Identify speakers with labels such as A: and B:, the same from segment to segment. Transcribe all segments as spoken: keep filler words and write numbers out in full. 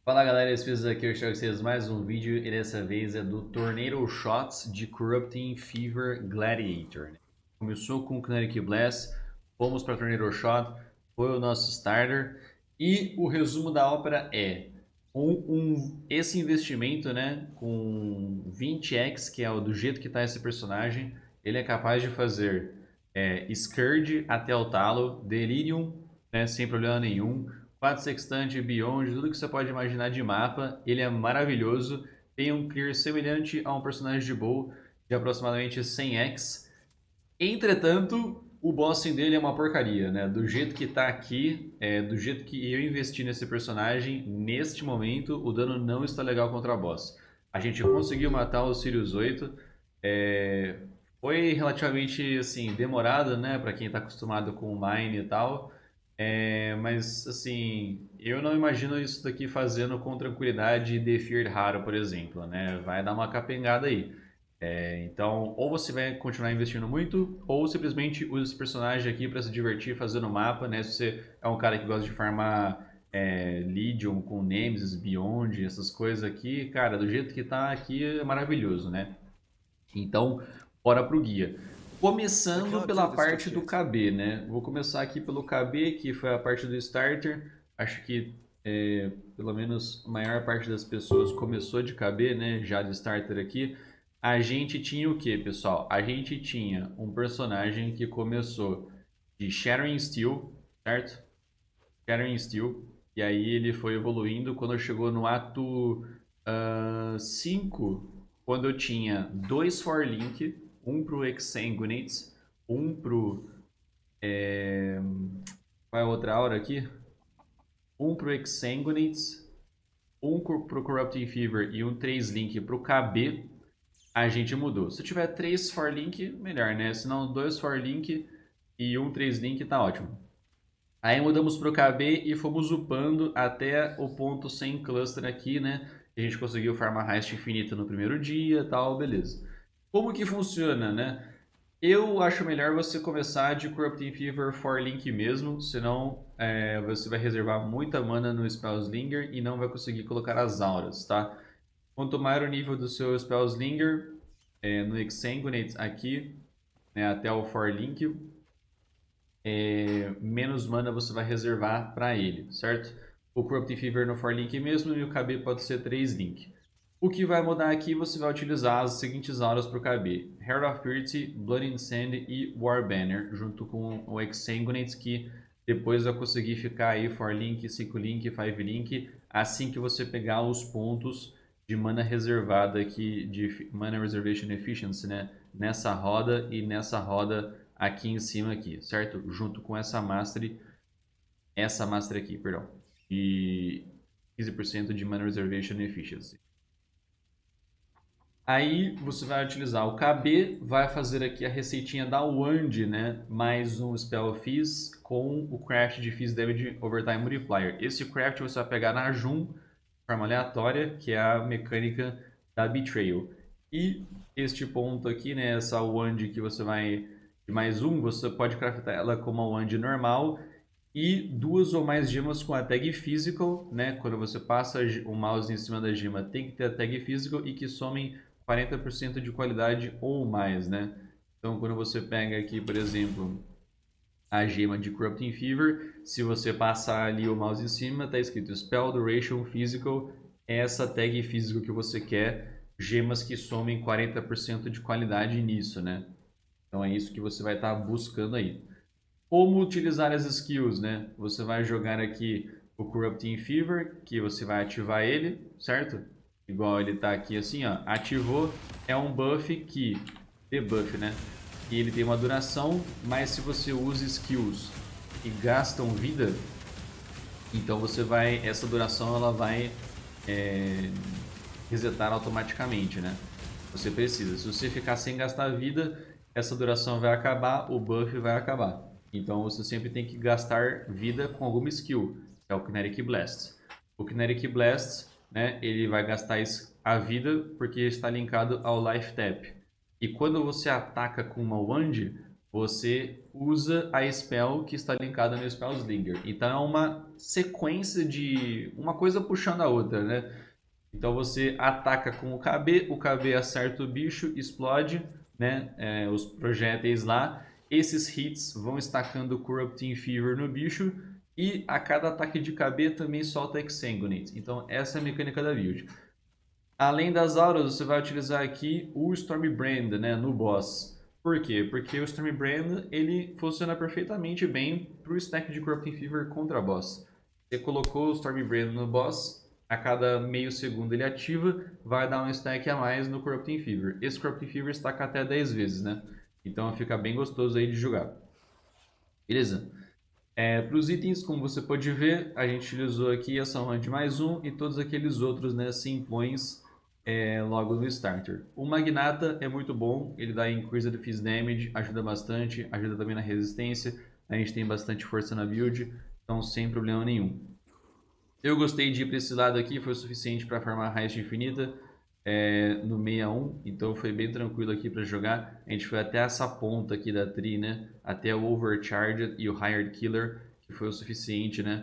A: Fala galera, esse vídeo aqui eu trago vocês mais um vídeo e dessa vez é do Tornado Shots de Corrupting Fever Gladiator. Começou com o Kinetic Blast, fomos para Tornado Shot, foi o nosso starter e o resumo da ópera é um, um, esse investimento, né, com vinte x, que é o do jeito que está esse personagem, ele é capaz de fazer é, Scourge até o talo, Delirium, né, sem problema nenhum, quatro Sextante, Beyond, tudo que você pode imaginar de mapa, ele é maravilhoso, tem um clear semelhante a um personagem de bow de aproximadamente cem x. Entretanto, o bossing dele é uma porcaria, né? Do jeito que tá aqui, é, do jeito que eu investi nesse personagem, neste momento, o dano não está legal contra a boss. A gente conseguiu matar o Sirius oito, é, foi relativamente assim, demorado, né? Pra quem tá acostumado com o Mine e tal. É, mas assim, eu não imagino isso daqui fazendo com tranquilidade e Defeared raro, por exemplo, né? Vai dar uma capengada aí. É, então, ou você vai continuar investindo muito, ou simplesmente usa esse personagem aqui para se divertir fazendo mapa, né? Se você é um cara que gosta de farmar é, Legion com Nemesis, Beyond, essas coisas aqui, cara, do jeito que tá aqui é maravilhoso, né? Então, bora pro guia. Começando pela parte do K B, né? Vou começar aqui pelo K B, que foi a parte do starter. Acho que é, pelo menos a maior parte das pessoas começou de K B, né? Já de starter aqui. A gente tinha o que, pessoal? A gente tinha um personagem que começou de Shattering Steel, certo? Shattering Steel. E aí ele foi evoluindo quando chegou no ato cinco, quando eu tinha dois For Link, um pro Exsanguinates, um pro... É... Qual é a outra aura aqui? Um pro Exsanguinates, um pro Corrupting Fever e um três Link pro K B, a gente mudou. Se tiver três For Link, melhor, né? Se não, dois For Link e um três Link tá ótimo. Aí mudamos pro K B e fomos upando até o ponto cem cluster aqui, né? A gente conseguiu farmar Heist infinita no primeiro dia, tal, beleza. Como que funciona, né? Eu acho melhor você começar de Corrupting Fever for Link mesmo, senão é, você vai reservar muita mana no Spellslinger e não vai conseguir colocar as auras, tá? Quanto maior o nível do seu Spellslinger, é, no Exsanguinate aqui, né, até o for Link, é, menos mana você vai reservar para ele, certo? O Corrupting Fever no for Link mesmo e o K B pode ser três Link. O que vai mudar aqui, você vai utilizar as seguintes auras para o K B. Heart of Purity, Blood and Sand e War Banner, junto com o Exsanguinate, que depois vai conseguir ficar aí for Link, cinco Link, cinco Link, assim que você pegar os pontos de mana reservada aqui, de Mana Reservation Efficiency, né? Nessa roda e nessa roda aqui em cima aqui, certo? Junto com essa Mastery, essa Mastery aqui, perdão, de quinze por cento de Mana Reservation Efficiency. Aí você vai utilizar o K B, vai fazer aqui a receitinha da Wand, né? Mais um Spell Fizz com o craft de Fizz Damage Overtime Multiplier. Esse craft você vai pegar na Jun, forma aleatória, que é a mecânica da Betrayal. E este ponto aqui, né? Essa Wand que você vai... de mais um, você pode craftar ela com uma Wand normal e duas ou mais gemas com a tag Physical, né? Quando você passa o mouse em cima da gema, tem que ter a tag Physical e que somem quarenta por cento de qualidade ou mais, né? Então, quando você pega aqui, por exemplo, a gema de Corrupting Fever, se você passar ali o mouse em cima, está escrito Spell Duration Physical, é essa tag Physical que você quer, gemas que somem quarenta por cento de qualidade nisso, né? Então é isso que você vai estar tá buscando aí. Como utilizar as skills, né? Você vai jogar aqui o Corrupting Fever, que você vai ativar ele, certo? Igual ele tá aqui assim, ó. Ativou, é um buff que... debuff, né? E ele tem uma duração, mas se você usa skills que gastam vida, então você vai... essa duração ela vai é, resetar automaticamente, né? Você precisa. Se você ficar sem gastar vida, essa duração vai acabar, o buff vai acabar. Então você sempre tem que gastar vida com alguma skill, que é o Kinetic Blast. O Kinetic Blast, né, ele vai gastar a vida porque está linkado ao Life Tap. E quando você ataca com uma Wand, você usa a spell que está linkada no Spellslinger. Então é uma sequência de uma coisa puxando a outra, né? Então você ataca com o K B, o K B acerta o bicho, explode, né? É, os projéteis lá. Esses hits vão estacando Corrupting Fever no bicho e a cada ataque de K B também solta Exsanguinate. Então essa é a mecânica da build. Além das auras, você vai utilizar aqui o Stormbrand, né, no boss. Por quê? Porque o Stormbrand ele funciona perfeitamente bem para o stack de Corrupting Fever contra boss. Você colocou o Stormbrand no boss, a cada meio segundo ele ativa, vai dar um stack a mais no Corrupting Fever. Esse Corrupting Fever stack até dez vezes, né? Então fica bem gostoso aí de jogar. Beleza? É, para os itens, como você pode ver, a gente utilizou aqui essa run de mais um e todos aqueles outros, né, simpões é, logo no starter. O Magnata é muito bom, ele dá Increased Fizz Damage, ajuda bastante, ajuda também na resistência, a gente tem bastante força na build, então sem problema nenhum. Eu gostei de ir para esse lado aqui, foi o suficiente para farmar Heist Infinita é, no sessenta e um, então foi bem tranquilo aqui para jogar. A gente foi até essa ponta aqui da tree, né? Até o Overcharged e o Hired Killer, que foi o suficiente, né?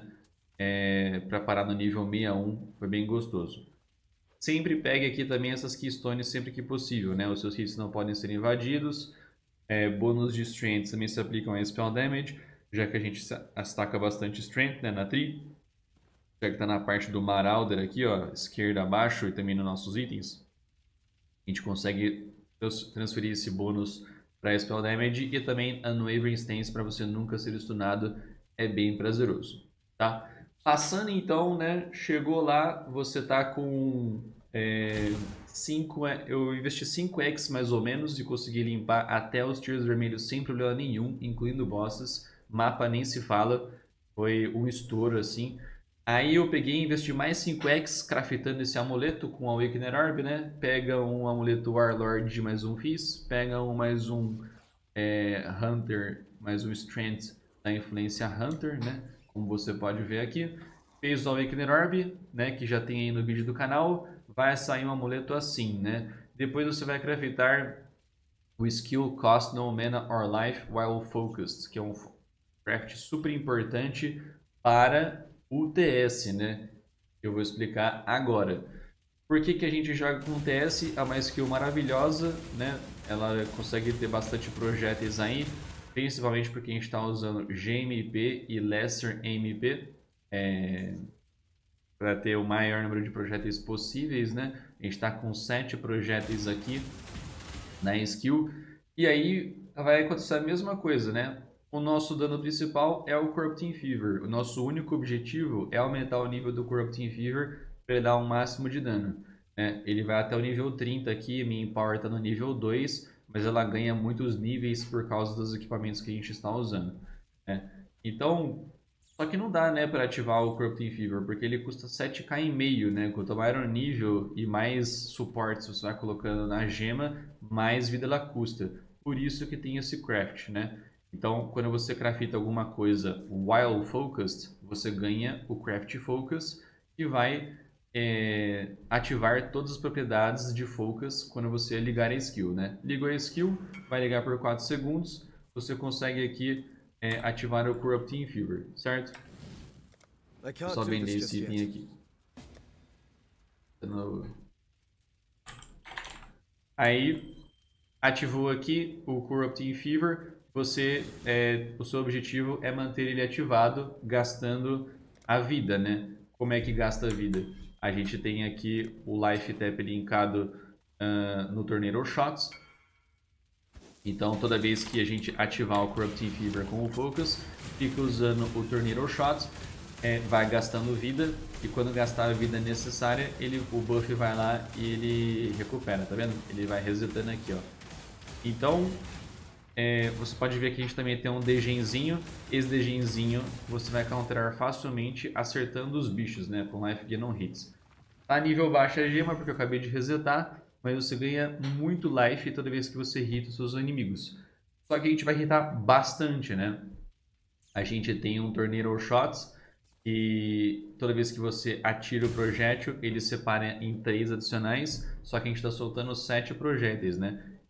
A: É, para parar no nível sessenta e um, foi bem gostoso. Sempre pegue aqui também essas Keystones sempre que possível, né? Os seus hits não podem ser invadidos. É, bônus de Strength também se aplicam a Spell Damage, já que a gente ataca bastante Strength, né, na tree. Já que está na parte do Marauder aqui, ó, esquerda abaixo e também nos nossos itens, a gente consegue transferir esse bônus para Spell Damage e também Unwavering Stance para você nunca ser stunado, é bem prazeroso, tá? Passando então, né, chegou lá, você tá com é, cinco, eu investi cinco X mais ou menos e consegui limpar até os tiers vermelhos sem problema nenhum, incluindo bosses, mapa nem se fala, foi um estouro assim. Aí eu peguei e investi mais cinco X craftando esse amuleto com a Awakener Orb, né? Pega um amuleto Warlord de mais um Fizz, pega um mais um é, Hunter, mais um Strength da influência Hunter, né? Como você pode ver aqui. Fez o Awakener Orb, né? Que já tem aí no vídeo do canal. Vai sair um amuleto assim, né? Depois você vai craftar o skill Cost No Mana or Life While Focused, que é um craft super importante para o T S, né? Eu vou explicar agora. Por que que a gente joga com o T S? É uma skill maravilhosa, né? Ela consegue ter bastante projéteis aí, principalmente porque a gente está usando G M P e Lesser M P é, para ter o maior número de projéteis possíveis, né? A gente está com sete projéteis aqui na skill. E aí vai acontecer a mesma coisa, né? O nosso dano principal é o Corrupting Fever. O nosso único objetivo é aumentar o nível do Corrupting Fever para ele dar um máximo de dano. Né? Ele vai até o nível trinta aqui, minha Power está no nível dois, mas ela ganha muitos níveis por causa dos equipamentos que a gente está usando. Né? Então, só que não dá, né, para ativar o Corrupting Fever, porque ele custa sete k e meio, né? Quanto maior o nível e mais suportes você vai colocando na gema, mais vida ela custa. Por isso que tem esse craft, né? Então, quando você crafta alguma coisa while focused, você ganha o craft focus que vai é, ativar todas as propriedades de focus quando você ligar a skill, né? Ligou a skill, vai ligar por quatro segundos, você consegue aqui é, ativar o Corrupting Fever, certo? Vou só vender esse item aqui. Aí, ativou aqui o Corrupting Fever. Você, é, o seu objetivo é manter ele ativado, gastando a vida, né? Como é que gasta a vida? A gente tem aqui o Life Tap linkado uh, no Tornado Shots. Então, toda vez que a gente ativar o Corrupting Fever com o Focus, fica usando o Tornado Shots, é, vai gastando vida, e quando gastar a vida necessária, ele, o buff vai lá e ele recupera, tá vendo? Ele vai resetando aqui, ó. Então, É, você pode ver que a gente também tem um degenzinho. Esse degenzinho você vai counterar facilmente acertando os bichos, né? Com Life Gain on Hits. Tá nível baixo a gema porque eu acabei de resetar, mas você ganha muito life toda vez que você hita os seus inimigos. Só que a gente vai hitar bastante, né? A gente tem um Tornado Shots e toda vez que você atira o projétil, ele separa em três adicionais, só que a gente está soltando sete projéteis, né?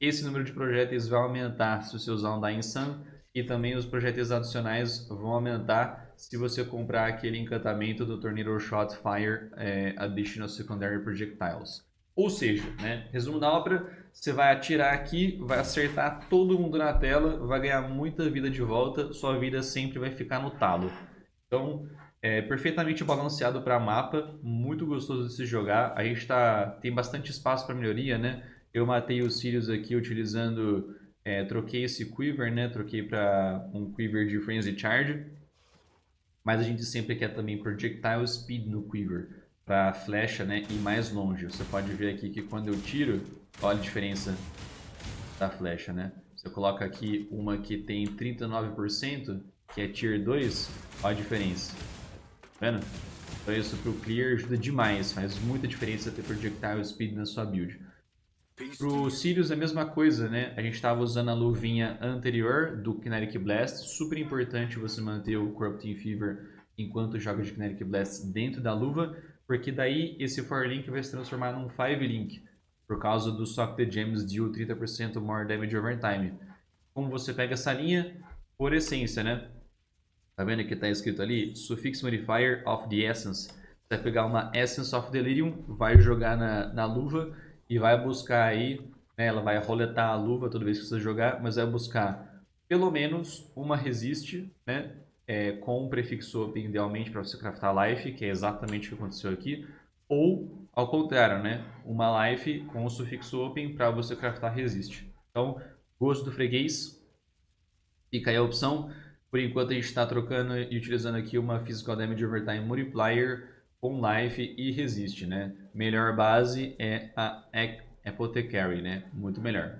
A: esse número de projéteis vai aumentar se você usar um Dying Sun, e também os projéteis adicionais vão aumentar se você comprar aquele encantamento do Tornado Shot Fire é, Additional Secondary Projectiles. Ou seja, né, resumo da obra, você vai atirar aqui, vai acertar todo mundo na tela, vai ganhar muita vida de volta, sua vida sempre vai ficar no talo. Então, é perfeitamente balanceado para mapa, muito gostoso de se jogar. A gente tá, tem bastante espaço para melhoria, né? Eu matei os Sirius aqui utilizando, é, troquei esse Quiver, né? Troquei para um Quiver de Frenzy Charge. Mas a gente sempre quer também Projectile Speed no Quiver, para flecha, né, ir mais longe. Você pode ver aqui que quando eu tiro, olha a diferença da flecha, né? Você coloca aqui uma que tem trinta e nove por cento, que é Tier dois, olha a diferença. Tá vendo? Então isso pro Clear ajuda demais, faz muita diferença ter Projectile Speed na sua build. Pro Sirius é a mesma coisa, né? A gente estava usando a luvinha anterior do Kinetic Blast. Super importante você manter o Corrupting Fever enquanto joga de Kinetic Blast dentro da luva, porque daí esse four link vai se transformar num five link, por causa do Sock the Gems deal trinta por cento more damage over time. Como você pega essa linha? Por essência, né? Tá vendo que tá escrito ali? Suffix Modifier of the Essence. Você vai pegar uma Essence of Delirium, vai jogar na, na luva e vai buscar aí, né, ela vai roletar a luva toda vez que você jogar, mas vai buscar pelo menos uma resist, né, é, com um prefixo open idealmente para você craftar life, que é exatamente o que aconteceu aqui, ou ao contrário, né, uma life com o sufixo open para você craftar resist. Então, gosto do freguês, fica aí a opção. Por enquanto a gente está trocando e utilizando aqui uma Physical Damage Over Time Multiplier com Life e Resist, né? Melhor base é a Apothecary, né? Muito melhor.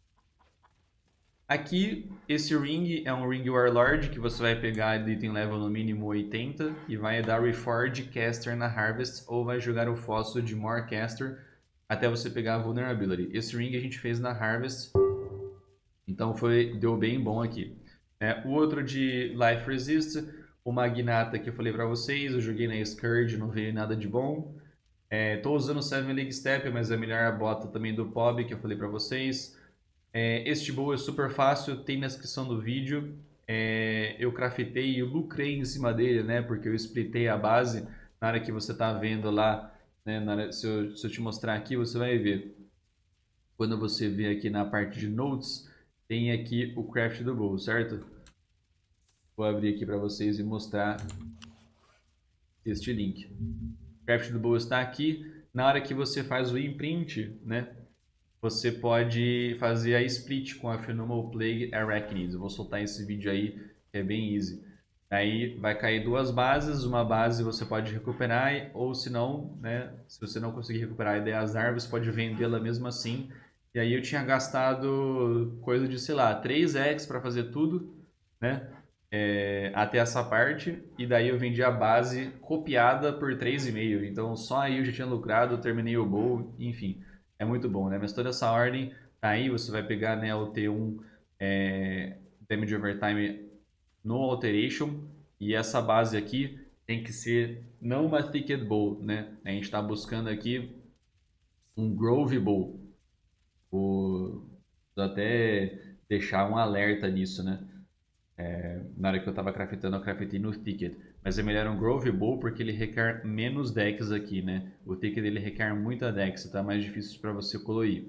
A: Aqui, esse ring é um Ring Warlord que você vai pegar de item level no mínimo oitenta e vai dar Reforge Caster na Harvest ou vai jogar o fóssil de More Caster até você pegar a Vulnerability. Esse ring a gente fez na Harvest, então foi, deu bem bom aqui. É, o outro de Life Resist, o Magnata que eu falei pra vocês, eu joguei na Scourge, não veio nada de bom. É, tô usando o Seven League Step, mas é melhor a bota também do P O B que eu falei pra vocês. É, este bow é super fácil, tem na descrição do vídeo. É, eu craftei e lucrei em cima dele, né? Porque eu splitei a base. Na hora que você tá vendo lá, né, na hora, se, eu, se eu te mostrar aqui, você vai ver. Quando você vê aqui na parte de Notes, tem aqui o craft do bow, certo? Vou abrir aqui para vocês e mostrar este link. O craft do bow está aqui. Na hora que você faz o imprint, né, você pode fazer a split com a Phenomenal Plague Arachnids. Eu vou soltar esse vídeo aí, que é bem easy. Aí vai cair duas bases, uma base você pode recuperar, ou se não, né, se você não conseguir recuperar a ideia azar, você pode vendê-la mesmo assim. E aí eu tinha gastado coisa de, sei lá, três X para fazer tudo, né, é, até essa parte, e daí eu vendi a base copiada por três vírgula cinco. Então só aí eu já tinha lucrado, terminei o bowl, enfim. É muito bom, né? Mas toda essa ordem tá aí, você vai pegar, né, o T um é, Damage Over Time no Alteration, e essa base aqui tem que ser não uma Thicket Bow, né? A gente está buscando aqui um Grove Bow. Vou até deixar um alerta nisso, né? É, na hora que eu estava craftando, eu craftei no Thicket. Mas é melhor um Grove Bow porque ele requer menos decks aqui, né? O Thicket ele requer muita dex, tá mais difícil para você colorir.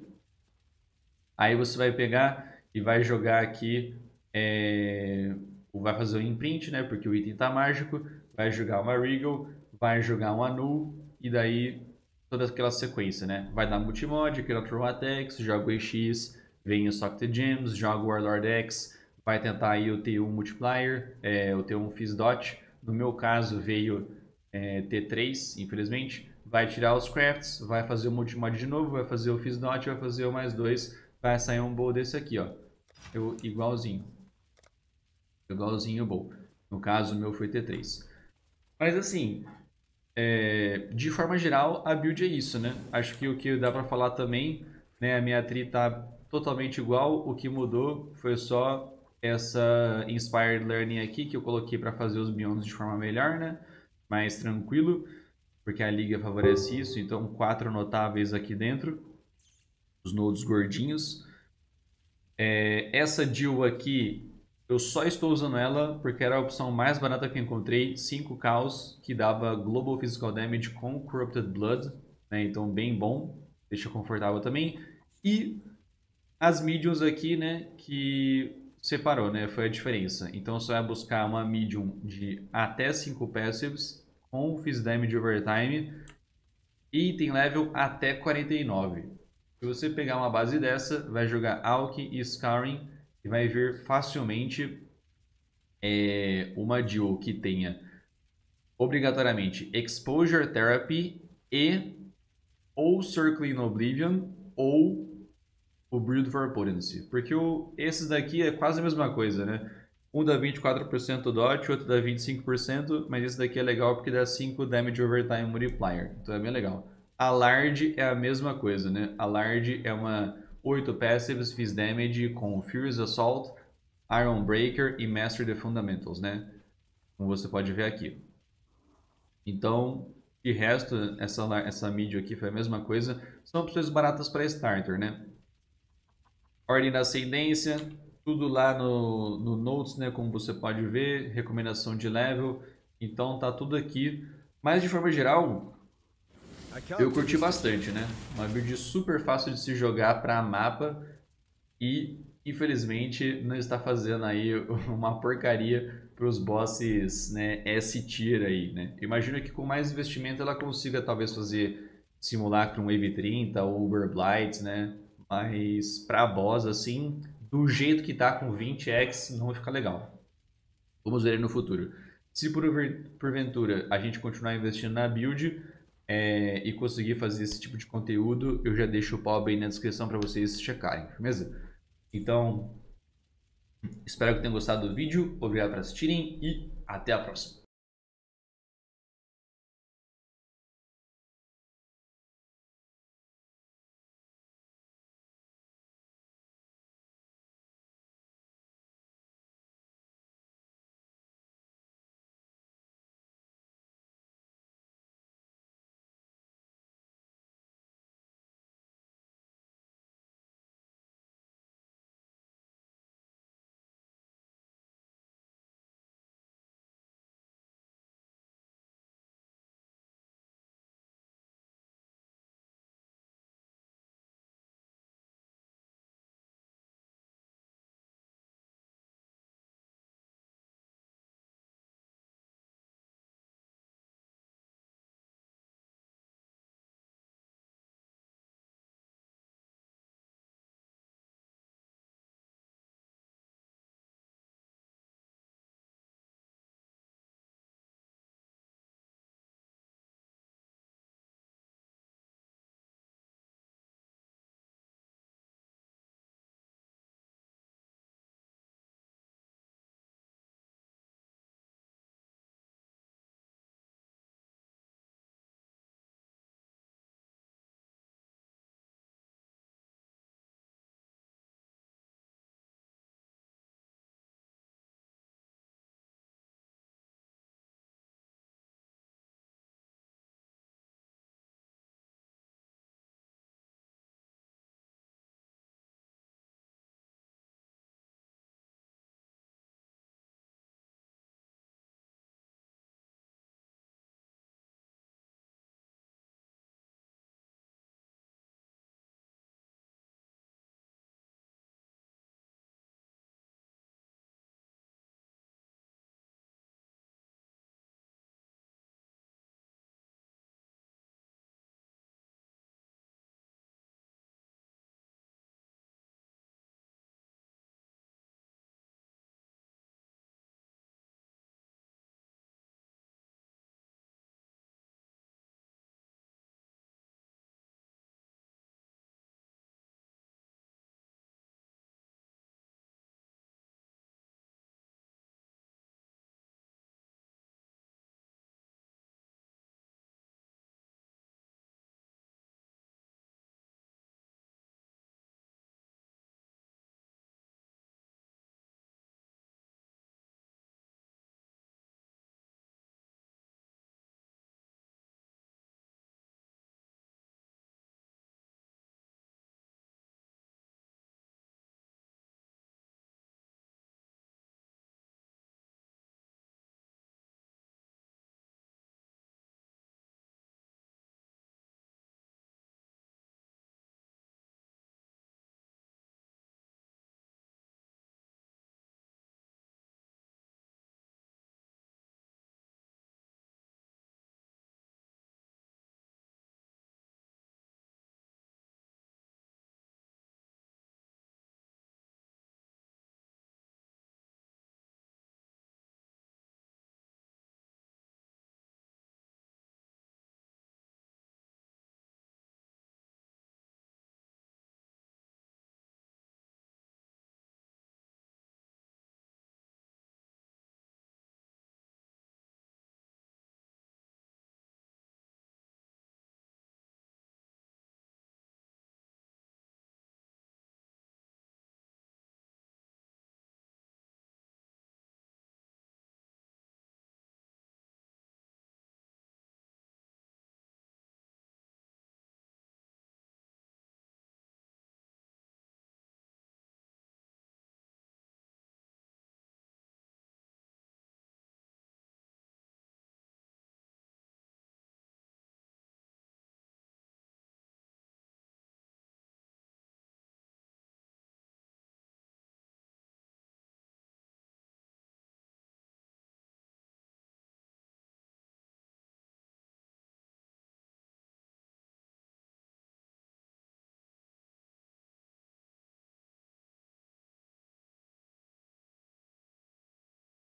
A: Aí você vai pegar e vai jogar aqui, é, vai fazer o imprint, né? Porque o item tá mágico. Vai jogar uma Regal, vai jogar um Anu e daí toda aquela sequência, né? Vai dar multimod, aquele outro Attacks, joga o E X, vem o Sock the Gems, joga o Warlord X, vai tentar aí o T um Multiplier, é, o T um Fizz Dot. No meu caso veio é, T três, infelizmente. Vai tirar os crafts, vai fazer o multimod de novo, vai fazer o Fizz Dot, vai fazer o mais dois. Vai sair um bowl desse aqui, ó. Eu, igualzinho. Igualzinho o bowl. No caso, o meu foi T três. Mas assim, é, de forma geral, a build é isso, né? Acho que o que dá pra falar também, né? A minha tri tá totalmente igual. O que mudou foi só essa Inspired Learning aqui que eu coloquei para fazer os biomes de forma melhor, né? Mais tranquilo, porque a liga favorece isso. Então, quatro notáveis aqui dentro, os nodes gordinhos. É, essa deal aqui, eu só estou usando ela porque era a opção mais barata que eu encontrei, cinco Chaos, que dava Global Physical Damage com Corrupted Blood, né? Então bem bom, deixa confortável também. E as mediums aqui, né, que separou, né, foi a diferença. Então você vai buscar uma medium de até cinco passives, com Phys Damage Overtime, e item level até quarenta e nove. Se você pegar uma base dessa, vai jogar Alki e Scarring e vai ver facilmente é, uma duo que tenha obrigatoriamente Exposure Therapy e ou Circling Oblivion ou o Build for Potency. Porque o, esses daqui é quase a mesma coisa, né? Um dá vinte e quatro por cento dot, outro dá vinte e cinco por cento, mas esse daqui é legal porque dá cinco Damage Overtime Multiplier. Então é bem legal. A Large é a mesma coisa, né? A Large é uma oito passives, Phys Damage com Furious Assault, Iron Breaker e Master the Fundamentals, né? Como você pode ver aqui. Então, de resto, essa, essa mídia aqui foi a mesma coisa. São opções baratas para starter, né? Ordem da ascendência, tudo lá no, no Notes, né? Como você pode ver, recomendação de level. Então, tá tudo aqui. Mas, de forma geral, eu curti bastante, né? Uma build super fácil de se jogar para mapa e, infelizmente, não está fazendo aí uma porcaria para os bosses, né, S-tier aí, né? Imagino que com mais investimento ela consiga talvez fazer Simulacrum Wave trinta ou Uber Blight, né? Mas para boss, assim, do jeito que tá com vinte X, não vai ficar legal. Vamos ver aí no futuro. Se por, porventura a gente continuar investindo na build, É, e conseguir fazer esse tipo de conteúdo, eu já deixo o pobre aí na descrição para vocês checarem, beleza? Então, espero que tenham gostado do vídeo, obrigado por assistirem e até a próxima.